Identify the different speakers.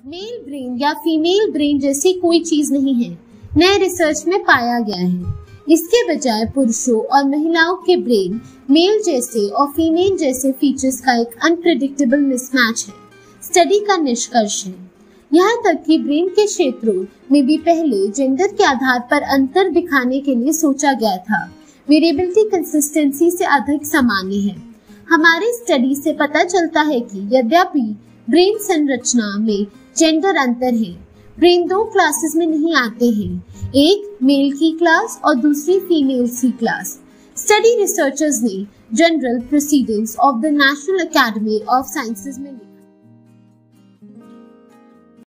Speaker 1: Mail brain या female brain जैसी कोई चीज नहीं है, नए रिसर्च में पाया गया है। इसके बजाय पुरुषों और महिलाओं के ब्रेन मेल जैसे और फीमेल जैसे फीचर्स का एक अनप्रेडिक्टेबल मिसमैच है, स्टडी का निष्कर्ष है। यहाँ तक कि ब्रेन के क्षेत्रों में भी पहले जेंडर के आधार पर अंतर दिखाने के लिए सोचा गया था। वेरिएबिलिटी कंसिस्टेंसी से अधिक सामान्य है। हमारी स्टडी से पता चलता है कि यद्यपि ब्रेन संरचना में जेंडर अंतर है, ब्रेन दो क्लासेस में नहीं आते हैं, एक मेल की क्लास और दूसरी female C class. Study researchers ने journal Proceedings of the National Academy of Sciences में